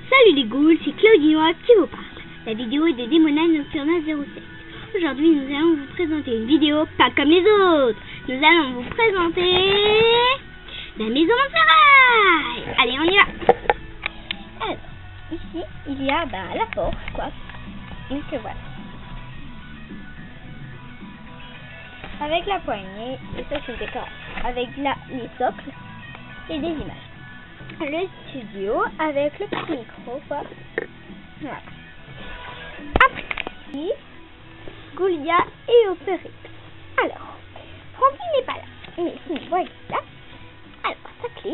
Salut les ghouls, c'est Claudinois qui vous parle. La vidéo est de Démonade Nocturna 07. Aujourd'hui, nous allons vous présenter une vidéo pas comme les autres. Nous allons vous présenter la maison Montserrat. Allez, on y va. Alors, ici, il y a la porte, quoi. Donc voilà. Avec la poignée, et ça c'est le décor. Avec les socles et des images. Le studio avec le petit micro, quoi. Voilà. Après, ici, Goulia et Opérix. Alors, Francky n'est pas là, mais sinon, voilà. Alors, sa clé,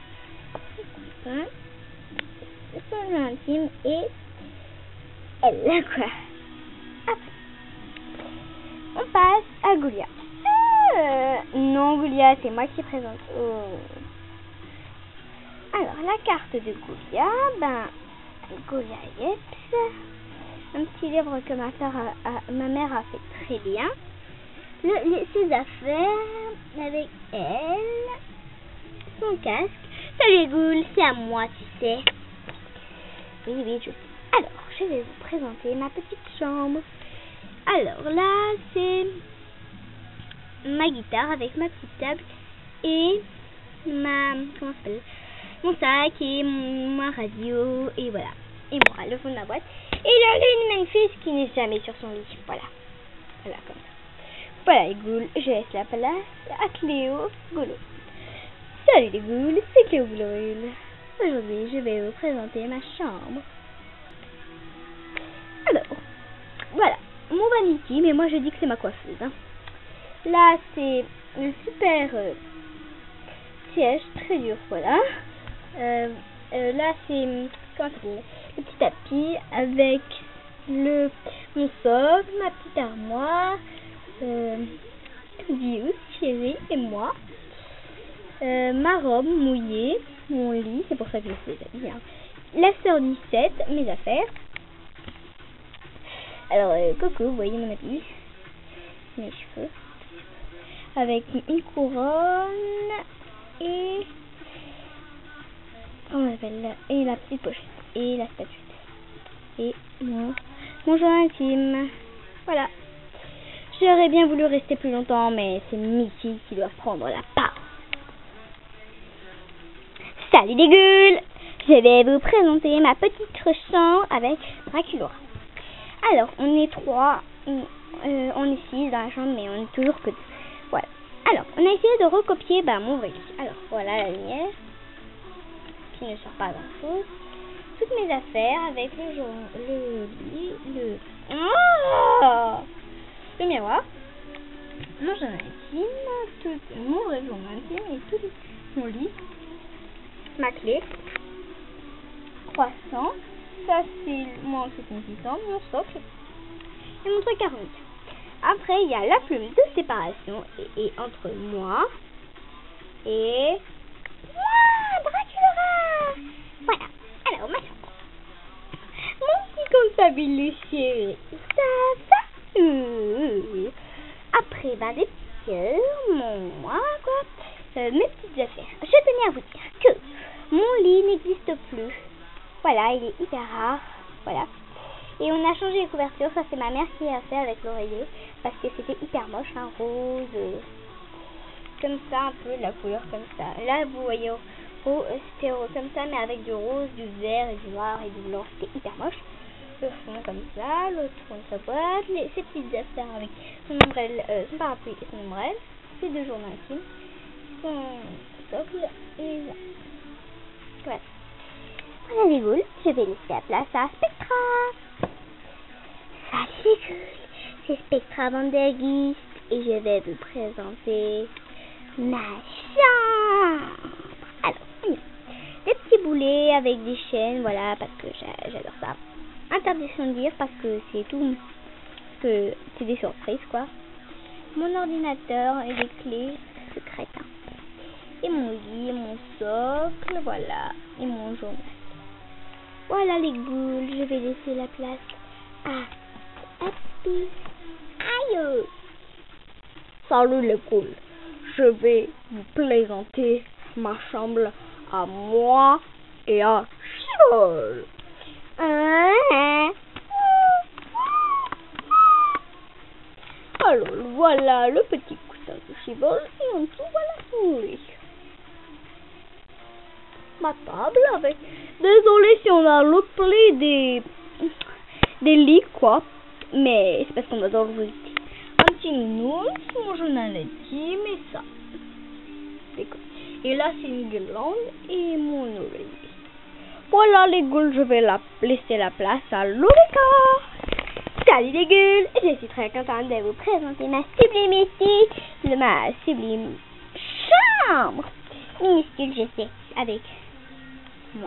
son intime et elle, quoi. Après, on passe à Goulia. Non, Goulia, c'est moi qui présente. Alors, la carte de Goulia, Goulia Yeps, un petit livre que ma mère a fait très bien. Ses affaires avec elle, son casque. Salut Goul, c'est à moi, tu sais. Oui, je sais. Alors, je vais vous présenter ma petite chambre. Alors là, c'est ma guitare avec ma petite table et comment ça s'appelle, mon sac et ma radio et voilà. Et moi, le fond de ma boîte. Et là, une magnifique qui n'est jamais sur son lit. Voilà. Voilà, comme ça. Voilà les ghouls, je laisse la place à Cléo Goulot. Salut les ghouls, c'est Cléo Goulot. Aujourd'hui, je vais vous présenter ma chambre. Alors, voilà, mon vanity, mais moi je dis que c'est ma coiffeuse. Hein. Là, c'est un super siège très dur, voilà. Là, c'est comment ça s'appelle, le petit tapis avec mon socle, ma petite armoire, Dieu, chérie et moi, ma robe mouillée, mon lit, c'est pour ça que je fais les habits. Hein. La sœur 17, mes affaires. Alors, coucou, vous voyez mon habit, mes cheveux, avec une couronne et comment on appelle là, et la petite pochette et la statuette et mon journal intime. Voilà. J'aurais bien voulu rester plus longtemps, mais c'est Missy qui doit prendre la part. Salut les ghouls! Je vais vous présenter ma petite chambre avec Dracula. Alors, on est 3, on est 6 dans la chambre, mais on est toujours que 2. Voilà. Alors, on a essayé de recopier mon vrai lit. Alors, voilà la lumière, qui ne sort pas grand-chose. Toutes mes affaires avec le lit, le miroir, mon journal intime, mon vrai journal intime et tout mon lit, ma clé, croissant, ça c'est mon socle et mon truc à remettre. Après il y a la plume de séparation et entre moi et Dracula. Voilà, alors ma chambre, mon petit comptable chéri, ça. Après, des petits moi, quoi, mes petites affaires. Je tenais à vous dire que mon lit n'existe plus. Voilà, il est hyper rare. Voilà. Et on a changé les couvertures. Ça, c'est ma mère qui a fait avec l'oreiller. Parce que c'était hyper moche, un rose. Comme ça, un peu, la couleur comme ça. Là, vous voyez, c'était comme ça, mais avec du rose, du vert et du noir et du blanc. C'était hyper moche. Le fond comme ça, l'autre fond de sa boîte, ses petites affaires avec son ombrelle, son parapluie et son ombrelle, ses 2 journaux intimes, son socle et là. Voilà. Voilà les ghouls, je vais laisser la place à Spectra. Salut les ghouls, c'est Spectra Vandergist et je vais vous présenter ma chambre. Alors, des petits boulets avec des chaînes, voilà, parce que j'adore ça. Interdiction de dire parce que c'est tout, que c'est des surprises, quoi. Mon ordinateur et des clés secrètes. Hein. Et mon lit, mon socle, voilà. Et mon journal. Voilà les ghouls, je vais laisser la place à Happy. Aïe! Salut les ghouls, je vais vous présenter ma chambre à moi et à Chibol. Alors, voilà le petit coussin de chibol et en dessous, voilà son lit. Ma table avec... Désolé si on a loupé des lits, quoi. Mais c'est parce qu'on adore vous. Un petit nounours, mon journal intime et ça. Et là, c'est une guirlande et mon oreiller. Voilà les goules, je vais laisser la place à Lorika. Salut les gueules, je suis très contente de vous présenter ma sublime chambre. Minuscule, je sais, avec moi.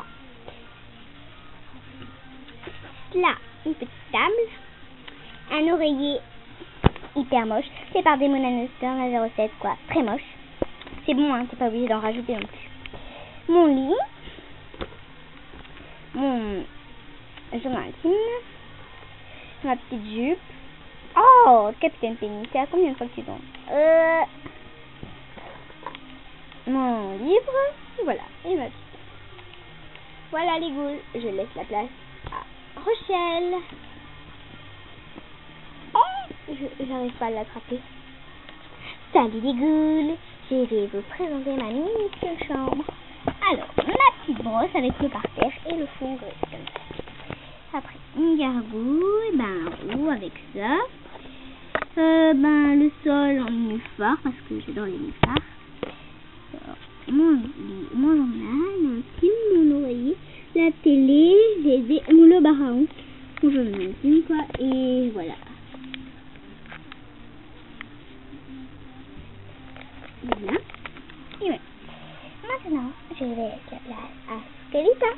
Là, une petite table, un oreiller hyper moche, fait par des monanosters, la 07, quoi, très moche. C'est bon, hein, t'es pas obligé d'en rajouter non plus. Mon lit, mon journal intime, ma petite jupe. Oh, Capitaine Penny, c'est à combien de fois que tu tombes? Mon livre, voilà, et ma petite. Voilà les goules, je laisse la place à Rochelle. Oh, j'arrive pas à l'attraper. Salut les goules, je vais vous présenter ma minuscule chambre. Alors, ma petite brosse avec le parterre et le fond gris, comme ça. Après, une gargouille, un roux avec ça. Le sol en nénuphar, parce que j'adore les nénuphars. Mon journal intime, mon oreiller, la télé, le baraon, mon journal intime, quoi, et voilà. Voilà. Et voilà. Maintenant, je vais laisser la place à Skelita.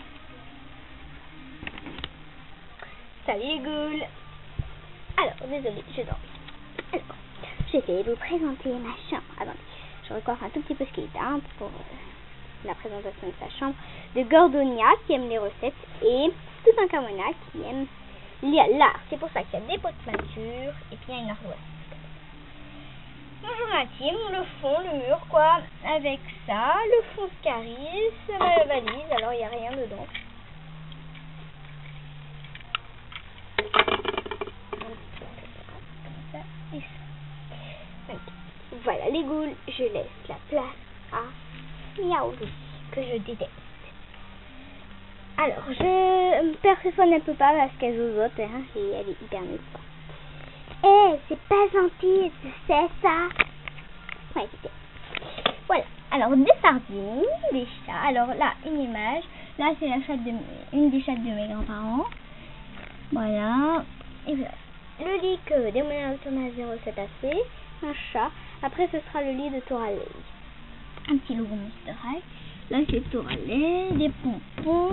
Salut les goules. Alors, désolé, je dors. Alors, je vais vous présenter ma chambre. Attendez, je recoiffe un tout petit peu Skelita pour la présentation de sa chambre. De Gordonia qui aime les recettes et tout un Kamona qui aime l'art. C'est pour ça qu'il y a des pots de peinture et puis il y a une ardoise. Mon journal intime, le fond, le mur, quoi, avec ça, le fond Scaris, ma valise, alors il n'y a rien dedans. Comme ça et ça. Voilà les goules, je laisse la place à Miaou, que je déteste. Alors, Perséphone ne peut pas parce qu'elle zozote, hein, et elle est hyper nulle. C'est pas gentil, tu sais ça. Ouais, c'était. Voilà. Alors, des sardines, des chats. Alors là, une image. Là, c'est une des chattes de mes grands-parents. Voilà. Et voilà. Le lit que des moyens sur ma 07 a fait. Un chat. Après, ce sera le lit de Toralei. Un petit logo Monster High. Là, c'est Toralei. Des pompons.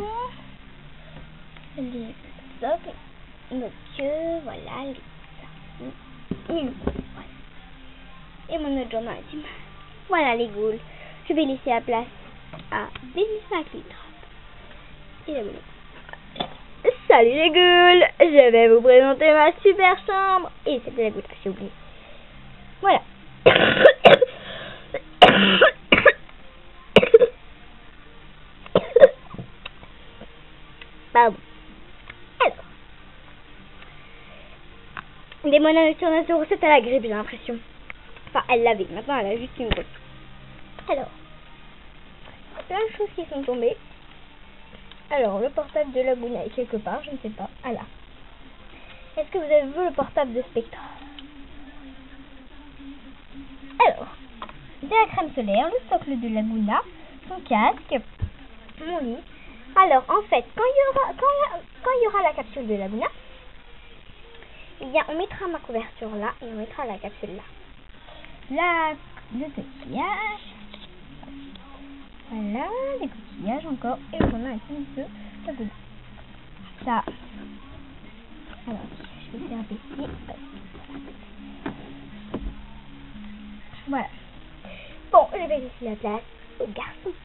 Les socles. Notre queue. Voilà. Voilà. Et mon autre journal intime. Voilà les goules. Je vais laisser la place à Bénissa Clitrap. Et la boule. Salut les goules. Je vais vous présenter ma super chambre. Et c'était la goutte que j'ai oublié. Voilà. Pardon. Alors. Des monanes sur la 07 à la grippe, j'ai l'impression. Enfin, elle l'avait. Maintenant, elle a juste une goutte. Alors. Plein de choses qui sont tombées. Alors, le portable de Laguna est quelque part, je ne sais pas. Ah là. Est-ce que vous avez vu le portable de Spectra? Alors, de la crème solaire, le socle de Laguna, son casque, mon lit. Alors, en fait, quand il y aura la capsule de Laguna, eh bien, on mettra ma couverture là et on mettra la capsule là. Le coquillage. Voilà, les coquillages encore. Et le journal intime de Laguna. Ça. Alors, je vais faire ici. Voilà. Bon, je vais laisser la place aux garçons.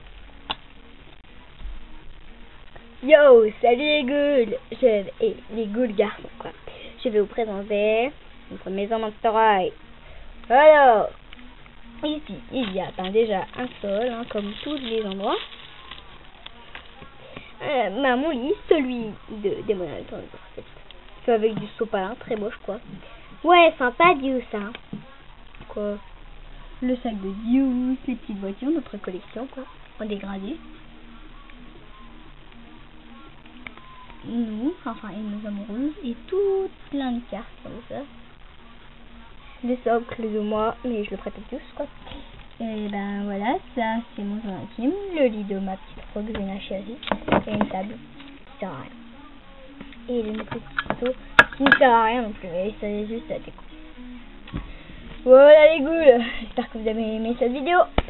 Yo, salut les ghouls. Les ghouls garçons, quoi. Je vais vous présenter notre maison Monster High. Alors, ici, il y a déjà un sol, hein, comme tous les endroits. mon lit, celui de mon attends, fait avec du sopalin, très moche quoi. Ouais, sympa Dieu ça. Quoi? Le sac de Dieu, les petites voitures, notre collection quoi, en dégradé. Nous, enfin et nos amoureuses et tout plein de cartes comme ça. Le socle de moi, mais je le prête à tous quoi. Et ben voilà, ça c'est mon journal intime, le lit de ma petite Roxana chérie et une table qui sert à rien. Et le petit couteau qui ne sert à rien non plus, mais c'est juste à tes coups. Voilà les goules, j'espère que vous avez aimé cette vidéo.